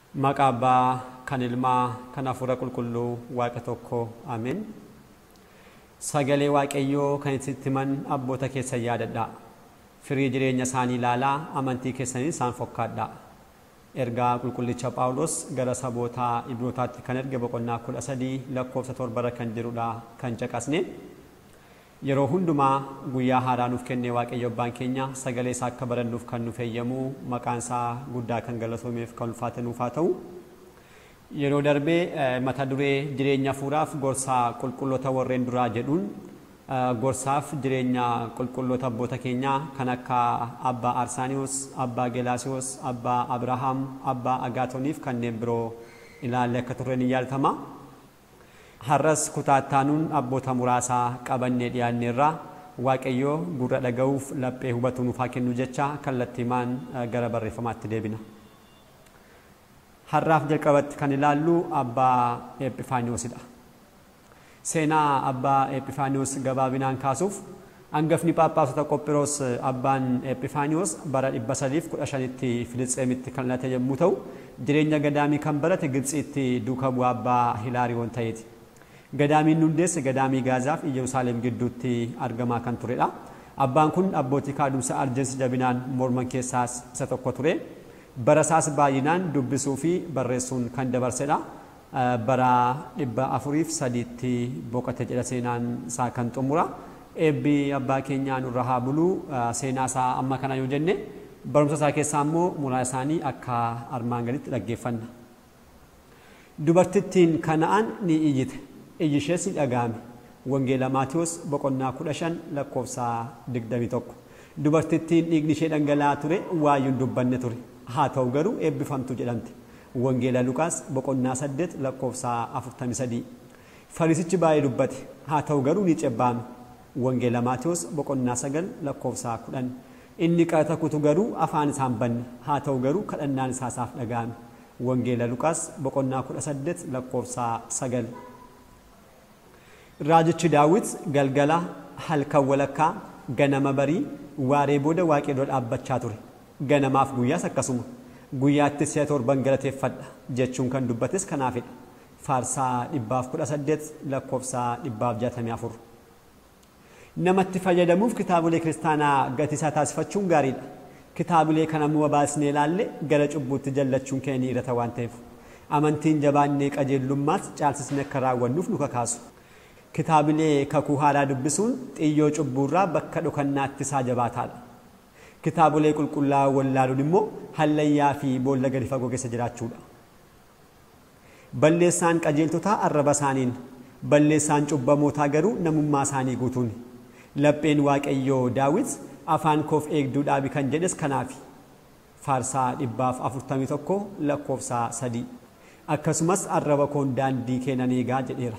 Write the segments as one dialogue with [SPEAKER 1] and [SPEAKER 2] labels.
[SPEAKER 1] Maqaa Abbaa, kan Ilmaa, kan Hafuura Qulqulluu Waaqa tokko. Ameen. Sagalee Waaqayyoo kan isinitti himan abboota keessan yaadadha. Firii jireenya isaanii ilaalaa, amantii keessaniin isaan fakkaadha. Ergaa qulqullicha Phaawulos gara saboota Ibrootaatti kan erge boqonnaa 13 lakkoofsa 7 kan jirudha kan caqasne. Yeroo hundumaa guyyaa haaraa nuuf kennee Waaqayyo Abbaan keenya sagalee isaa akka barannuuf kan nuuf eeyyamu maqaan isaa guddaa kan galatoomeef kan ulfaate nuuf haa ta'u. Yeroo darbee mata duree jireenya hafuuraaf gorsaa qulqulloota warreen duraa jedhuun gorsaaf jireenya qulqulloota abboota keenyaa kan akka abbaa Arsaaniyoos, abbaa Gelaasiyoos, abbaa Abrahaam, abbaa Agaatoniif kanneen biroo ilaallee akka turre ni yaadatama. Har'as kutaattaanuun abboota muraasaa qabannee dhiyaanneerraa Waaqayyoo gurra dhaga'uuf laphee hubatu nuuf haa kennu jecha kallattiimaan gara barreeffamaatti deebina. Har'aaf jalqabatti kan ilaallu abbaa Ephifaaniyoosidha. Seenaa abbaa Ephifaaniyoos gabaabinaan kaasuuf hangafni Phaaphaasota Qophiroos abbaan Ephifaaniyoos bara 315tti Filisxeemitti kan dhalate yommuu ta'u jireenya gadaamii kan barate Gibxiitti duuka bu'aa abbaa Hilaariyoon ta'eeti. Gadaamiin hundeesse gadaamii Gaazaaf Yerusaalem gidduutti argamaa kan turedha. Abbaan kun abbootii kaadumsa arjeensi jabinaan morman keessaas isa tokko ture. Barasaas baay'inaan dubbisuu fi barreessuun kan dabarsedha. Bara 403tti boqote jedha seenaan isaa kan xumura. Eebbi abbaa keenyaa nurra haa bulu. Seenaa isaa amma kana yoo jenne barumsa isaa keessaa immoo muraa isaanii akka armaan gaditti dhaggeeffanna. Dubartittiin Kana'aan ni iyyite. Iyyi ishees ni dhaga'ame. Wangeela Maatiyos boqonnaa 15 lakkoofsa 21. Dubartittiin dhiigni ishee dhangala'aa ture waayyuun dubbanne ture. Haa ta'u garuu eebbifamtu jedhamte. Wangeela Lukaas boqonnaa 8 lakkoofsa 43. Fariisichi baay'ee dubbate. Haa ta'u garuu ni cebbaame. Wangeela Maatiyos boqonnaa 9 lakkoofsa 10. Inni kadhata kutu garuu afaan isaan banne. Haa ta'u garuu kadhannaan isaaf dhaga'ame. Wangeela Lukaas boqonnaa 18 lakkoofsa 9. Raajichi Daawit galgala halkan walakkaa ganama barii waaree booda Waaqayyoo dhaabbachaa ture. Ganamaaf guyyaas akkasuma. Guyyaatti si'a torban galateeffadha jechuun kan dubbates kanaafidha. Faarsaa 118 lakkoofsa 164. Namatti fayyadamuuf kitaabilee kiristaanaa gatiisaa taasifachuun gaariidha. Kitaabilee kana immoo baasnee ilaalle gara cubbuutti jallachuun keenya irrata waan ta'eef. Amantiin jabaannee qajeelummaas caalsisnee akka raawwannuuf nu kakaasu. Kitaabilee kakuu haaraa dubbisuun xiyyoo cubbuurraa bakka dhokannaatti isaa jabaataadha. Kitaabilee qulqullaa'oo wallaaluun immoo hallayyaa fi boolla gadi fagoo keessa jiraachuudha. Balleessaan qajeeltotaa arraba isaaniin, balleessaan cubbamootaa garuu namummaa isaanii guutuun. Lapheen Waaqayyoo Daawit afaan koof eegduu dhaabi kan jedhes kanaafi. Faarsaa 141 lakkoofsa 3. Akkasumas arraba koon daandii kee nan eegaa jedheera.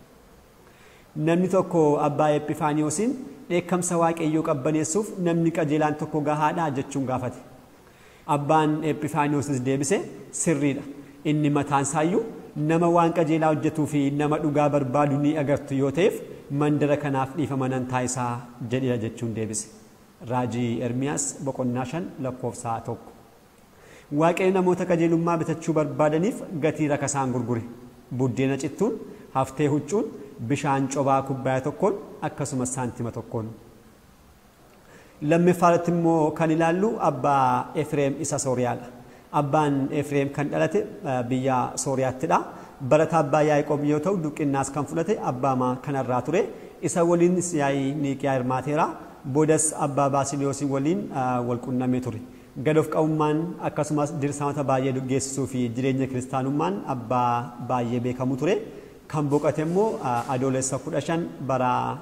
[SPEAKER 1] Namni tokko abbaa Ephifaaniyoosiin dheekkamsa Waaqayyoo qabbaneessuuf namni qajeelaan tokko gahaadha jechuun gaafate. Abbaan Ephifaaniyoosis deebise sirriidha. Inni mataan isaayyuu nama waan qajeelaa hojjetuu fi nama dhugaa barbaadu ni agartu yoo ta'eef mandara kanaaf dhiifama nan taa'isaa jedheera jechuun deebise. Raajii Ermiyaas boqonnaa 5 lakkoofsa 1. Waaqayyo namoota qajeelummaa bitachuu barbaadaniif gatii rakasaan gurgure. Buddeena cittuun, haftee huccuun, bishaan cobaa kubbaaya tokkoon akkasumas saantima tokkoon. Lammaffaarratti immoo kan ilaallu abbaa Efreem isa Sooriyaadha. Abbaan Efreem kan dhalate biyya Sooriyaattidha. Barataa abbaa Yaaqoob yoo ta'u duqqinnaas kan fudhate abbaa kanarraa ture. Isa waliin yaa'ii Niiqiyaa hirmaateera. Boodas abbaa Baasiliyoosii waliin wal qunnamee ture. Gadoof qabummaan akkasumas dirsaamota baay'ee geessisuu fi jireenya kiristaanummaan abbaa baay'ee beekamu ture. Kan boqote immoo adoolessa 15 bara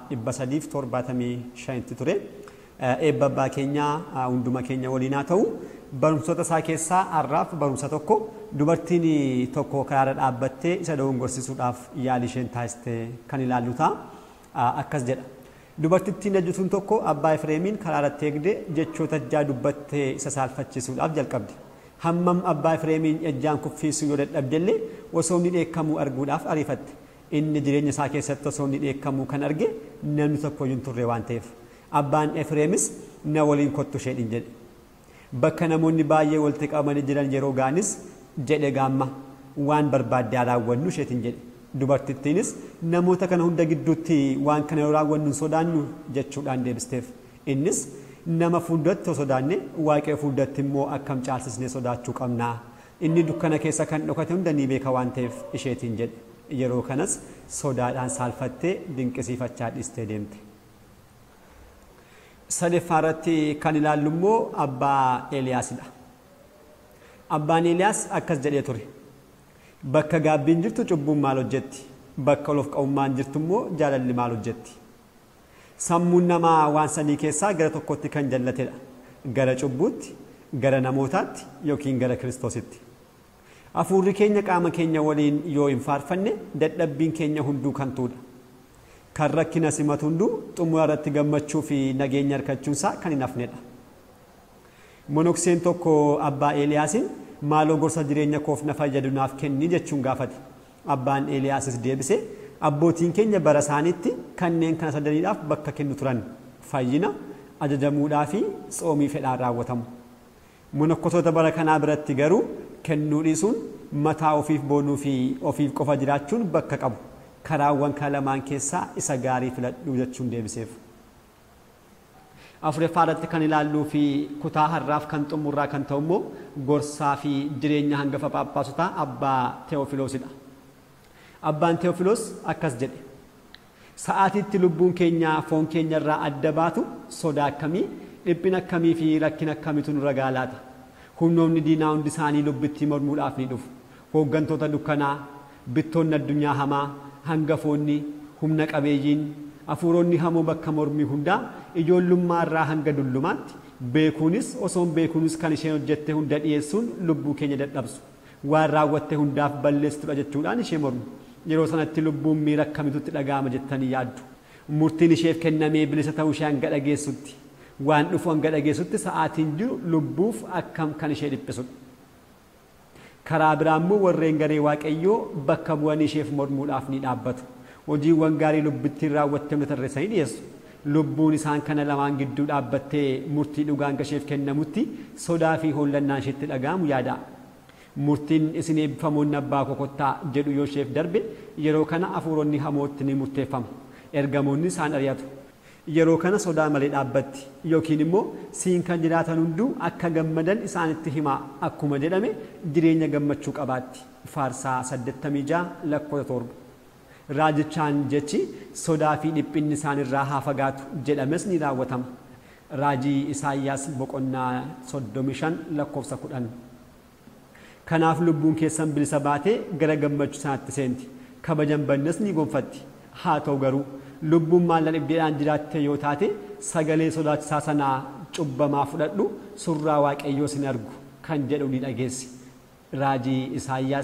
[SPEAKER 1] 375 ture. Eebba abbaa keenyaa hunduma keenya waliin haa ta'u. Barumsoota isaa keessaa har'aaf barumsa tokko dubartiin tokko karaarra dhaabbattee isa dogongorsiisuudhaaf yaalii isheen taasiste kan ilaallu ta'a. Akkas jedha. Dubartittiin ejjituun tokko abbaa Efreemiin karaarratti eegdee jechoota ejjaa dubbattee isa saalfachiisuudhaaf jalqabde. Hammam abbaa Efreemiin ejjaan kuffiisuu yoo dadhabdellee osoo inni dheekkamuu arguudhaaf ariifatte. Inni jireenya isaa keessatti osoo inni dheekkamuu kan arge namni tokko iyyuu hin turre waan ta'eef. Abbaan Efreemis na waliin kottu isheedhiin jedhe. Bakka namoonni baay'ee walitti qabamanii jiran yeroo gaanis jedhe gaamma waan barbaadde raawwannu isheetiin jedhe. Dubartittiinis namoota kana hunda gidduutti waan kana yoo raawwannu sodaannu jechuudhaan deebisteef. Innis nama fuuldratti sodaanne Waaqayyo fuuldatti immoo akkam caalsisnee sodaachuu qabnaa. Inni dukkana keessa kan dhokate hunda ni beeka waan ta'eef isheetiin jedhe. Yeroo kanas sodaadhaan saalfattee dinqisiifachaa dhiistee deemte. Sadeffaarratti kan ilaallu immoo abbaa Eeliyaasidha. Abbaan Eeliyaas akkas jedhee ture. Bakka gaabbiin jirtu cubbuun maal hojjetti? Bakka olof qabummaan jirtu immoo jaalalli maal hojjetti? Sammuun namaa waan sadii keessaa gara tokkotti kan jallatedha. Gara cubbuutti, gara namootaatti yookiin gara Kiristoositti. Hafuurri keenya qaama keenya waliin yoo hin faarfanne dadhabbiin keenya hunduu kan tuudha. Kan rakkina simatu hunduu xumura irratti gammachuu fi nageenya argachuunsaa kan hin hafnedha. Monokseen tokko abbaa Eeliyaasin maaloo gorsa jireenya koof na fayyadu naaf kenni jechuun gaafate. Abbaan Eeliyaasis deebise abbootiin keenya bara isaaniitti kanneen kana sadaniidhaaf bakka kennu turan fayyina ajajamuudhaa fi tsoomii fedhaan raawwatamu. Monokkotoota bara kanaa biratti garuu kennuu dhiisuun mataa ofiif boonuu fi ofiif qofa jiraachuun bakka qabu. Karaawwan kana lamaan keessaa isa gaarii filadhuu jechuun deebiseef. Afuraffaarratti kan ilaalluu fi kutaa har'aaf kan xumurraa kan ta'u immoo gorsaa fi jireenya hangafa phaaphaasutaa abbaa Teofiloosidha. Abbaan Teofiloos akkas jedhe. Sa'aatiitti lubbuun keenya foon keenya irraa adda baatu sodaa akkamii, dhiphina akkamii fi rakkina akkamiitu nurra gaalaata. Humnoonni diinaa hundi isaanii lubbitti mormuudhaaf ni dhufu. Hooggantoota dukkanaa, bittoonni addunyaa hamaa, hangafoonni, humna qabeeyyiin, hafuuronni hamoo bakka mormii hundaa ijoollummaa irraa hanga dullumaatti beekuunis osoon beekuunis kan isheen hojjette hunda dhiyeessuun lubbuu keenya dadhabsu. Waan raawwatte hundaaf balleessitudha jechuudhaan ishee mormu. Yeroo sanatti lubbuun miira akkamitutti dhaga'ama jettanii yaaddu. Murtiin isheef kennamee bilisa ta'uu ishee hanga dhageessutti. Waan dhufu hanga dhageessutti sa'aatiin jiru lubbuuf akkam kan ishee dhiphisudha. Karaa biraa immoo warreen garee Waaqayyoo bakka bu'anii isheef mormuudhaaf ni dhaabbatu. Hojiiwwan gaarii lubbittiin raawwattee hunda tarreessanii dhiyeessu. Lubbuun isaan kana lamaan gidduu dhaabbattee murtii dhugaan isheef kennamutti sodaa fi hollannaan isheetti dhaga'amu yaada. Murtiin isin eebbifamoonni abbaa kokottaa jedhu yoo isheef darbe yeroo kana hafuuronni hamootti ni murteeffama. Ergamoonni isaan ari'atu. Yeroo kana sodaa malee dhaabbatti yookiin immoo siin kan jiraatan hunduu akka gammadan isaanitti himaa akkuma jedhame jireenya gammachuu qabaatti. Faarsaa 86:7. Raajichaan jechi sodaa fi dhiphinni isaan irraa haa fagaatu jedhames ni raawwatama. Raajii Isaayyaas 35:10. Kanaaf lubbuun keessan bilisa baatee gara gammachuu isaatti seenti. Kabajan bannes ni gonfatti. Haa ta'u garuu lubbuun maallan dhibdeedhaan jiraatte yoo taate sagalee sodaachisaa sanaa cubbamaa fudhadhu surraa Waaqayyoo sin argu kan jedhu ni dhageessi. Raajii Isaayyaas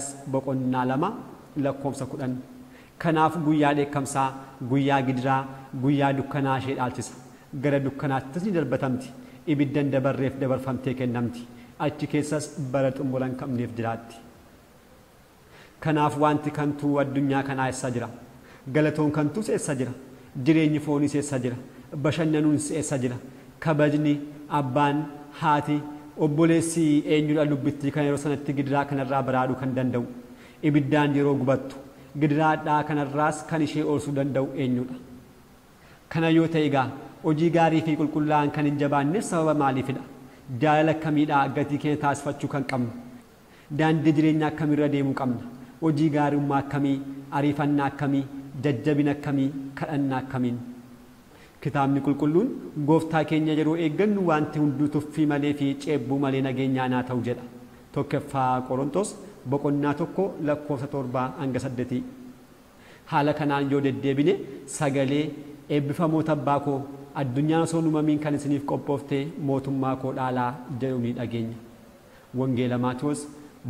[SPEAKER 1] 2:10. Kanaaf guyyaa dheekkamsaa, guyyaa gidiraa, guyyaa dukkanaa ishee dhaalchisa. Gara dukkanaattis ni darbatamti. Ibiddan dabarreef dabarfamtee kennamti. Achi keessas bara xumuran qabneef jiraatti. Kanaaf wanti kantuu addunyaa kanaa eessa jira? Galatoon kantuus eessa jira? Jireenyi fooniis eessa jira? Bashannanuunis eessa jira? Kabajni, abbaan, haati, obboleessi eenyudha lubbittii kan yeroo sanatti gidiraa kanarraa baraaduu kan danda'u? Ibiddaan yeroo gubattu, gidiraadhaa kanarraas kan ishee oolsuu danda'u eenyudha? Kana yoo ta'e egaa hojii gaarii fi qulqullaa'an kan hin jabaanneef sababa maaliifidha? Jaalala akkamiidhaa gatii keenya taasifachuu kan qabnu? Daandii jireenyaa akkamiirra deemuu qabna? Hojii gaarummaa akkamii, ariifannaa akkamii, jajjabina akkamii, kadhannaa akkamiin? Kitaabni qulqulluun gooftaa keenya yeroo eeggannu wanti hunduu tuffii malee fi ceebbuu malee nageenyaan haa ta'u jedha. Tokkoffaa Qorontos 1:7-8. Haala kanaan yoo deddeebine sagalee eebbifamoota abbaa koo addunyaan osoo uumamiin kan isiniif qophooftee mootummaa koo dhaalaa jedhu ni dhageenya. Wangeela Maatiyos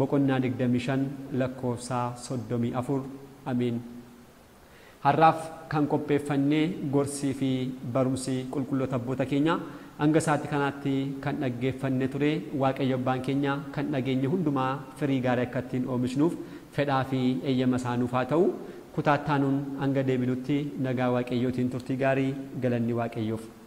[SPEAKER 1] 25:34. Ameen. Har'aaf kan qopheeffannee gorsii fi barumsi qulqulloota abboota keenya hanga saatti kanaatti kan dhaggeeffannee ture. Waaqayyo abbaan keenya kan dhageenye hundumaa firii gaarii akka ittiin oomishnuuf fedhaa fi eeyyama isaanuuf haa ta'u. Kutaattaanuun hanga deebinutti nagaa Waaqayyootiin turtii gaarii galanni Waaqayyoof.